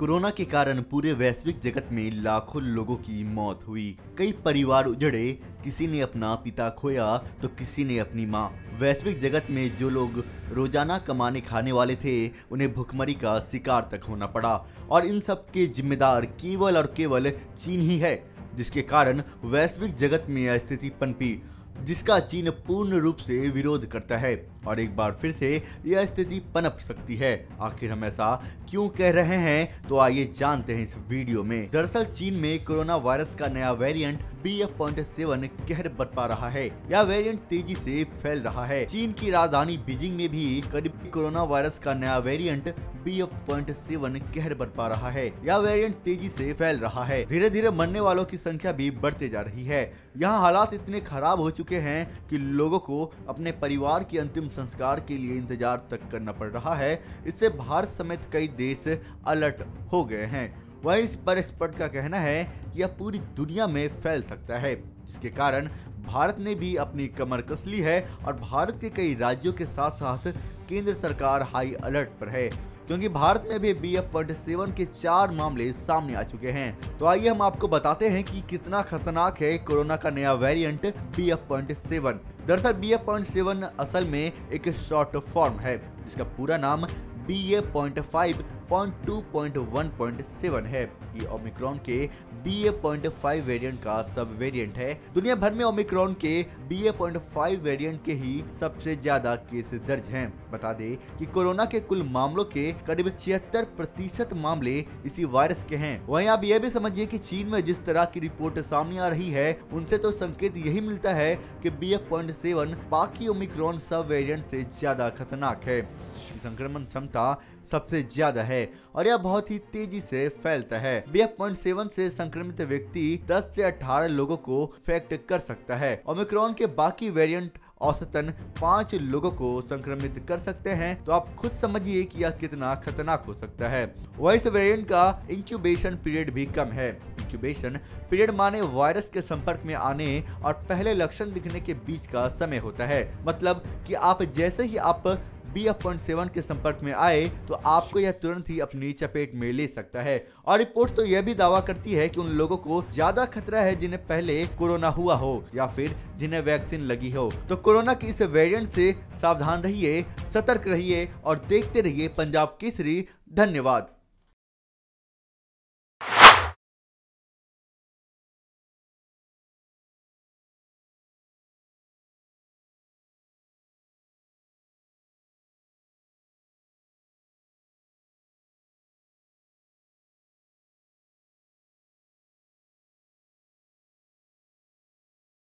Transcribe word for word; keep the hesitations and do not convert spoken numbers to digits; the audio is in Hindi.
कोरोना के कारण पूरे वैश्विक जगत में लाखों लोगों की मौत हुई। कई परिवार उजड़े, किसी ने अपना पिता खोया तो किसी ने अपनी माँ। वैश्विक जगत में जो लोग रोजाना कमाने खाने वाले थे उन्हें भुखमरी का शिकार तक होना पड़ा और इन सब के जिम्मेदार केवल और केवल चीन ही है, जिसके कारण वैश्विक जगत में यह स्थिति पनपी, जिसका चीन पूर्ण रूप से विरोध करता है और एक बार फिर से यह स्थिति पनप सकती है। आखिर हम ऐसा क्यों कह रहे हैं, तो आइए जानते हैं इस वीडियो में। दरअसल चीन में कोरोना वायरस का नया variant B F point seven कहर बरपा रहा है। यह वेरिएंट तेजी से फैल रहा है। चीन की राजधानी बीजिंग में भी करीब कोरोना वायरस का नया variant B F point seven कहर बरपा रहा है। यह वेरिएंट तेजी से फैल रहा है। धीरे धीरे मरने वालों की संख्या भी बढ़ते जा रही है। यहाँ हालात इतने खराब हो चुके हैं कि लोगों को अपने परिवार के अंतिम संस्कार के लिए इंतजार तक करना पड़ रहा है। इससे भारत समेत कई देश अलर्ट हो गए हैं। वहीं इस पर एक्सपर्ट का कहना है कि यह पूरी दुनिया में फैल सकता है, जिसके कारण भारत ने भी अपनी कमर कस ली है और भारत के कई राज्यों के साथ साथ केंद्र सरकार हाई अलर्ट पर है, क्योंकि भारत में भी बी एफ पॉइंट सेवन के चार मामले सामने आ चुके हैं। तो आइए हम आपको बताते हैं कि कितना खतरनाक है कोरोना का नया variant B F point seven. दरअसल बी एफ पॉइंट सेवन असल में एक शॉर्ट फॉर्म है, जिसका पूरा नाम B A point five point two point one point seven है। ये ओमिक्रॉन के B A point five variant का सब वेरिएंट है। दुनिया भर में ओमिक्रॉन के B A point five variant के ही सबसे ज्यादा केस दर्ज हैं। बता दें कि कोरोना के कुल मामलों के करीब छिहत्तर प्रतिशत मामले इसी वायरस के हैं। वहीं आप यह भी समझिए कि चीन में जिस तरह की रिपोर्ट सामने आ रही है, उनसे तो संकेत यही मिलता है कि बी एफ पॉइंट सेवन बाकी ओमिक्रॉन सब वेरिएंट से ज्यादा खतरनाक है। संक्रमण क्षमता सबसे ज्यादा है और यह बहुत ही तेजी से फैलता है। बी एफ पॉइंट सेवन से संक्रमित व्यक्ति दस से अठारह लोगों को इन्फेक्ट कर सकता है। ओमिक्रॉन के बाकी वेरिएंट औसतन पाँच लोगों को संक्रमित कर सकते हैं, तो आप खुद समझिए कि यह कितना खतरनाक हो सकता है। वहीं इस वेरिएंट का इंक्यूबेशन पीरियड भी कम है। इंक्यूबेशन पीरियड माने वायरस के संपर्क में आने और पहले लक्षण दिखने के बीच का समय होता है। मतलब कि आप जैसे ही आप बी एफ पॉइंट सेवन के संपर्क में आए तो आपको यह तुरंत ही अपनी चपेट में ले सकता है। और रिपोर्ट तो यह भी दावा करती है कि उन लोगों को ज्यादा खतरा है जिन्हें पहले कोरोना हुआ हो या फिर जिन्हें वैक्सीन लगी हो। तो कोरोना की इस वेरिएंट से सावधान रहिए, सतर्क रहिए और देखते रहिए पंजाब केसरी। धन्यवाद।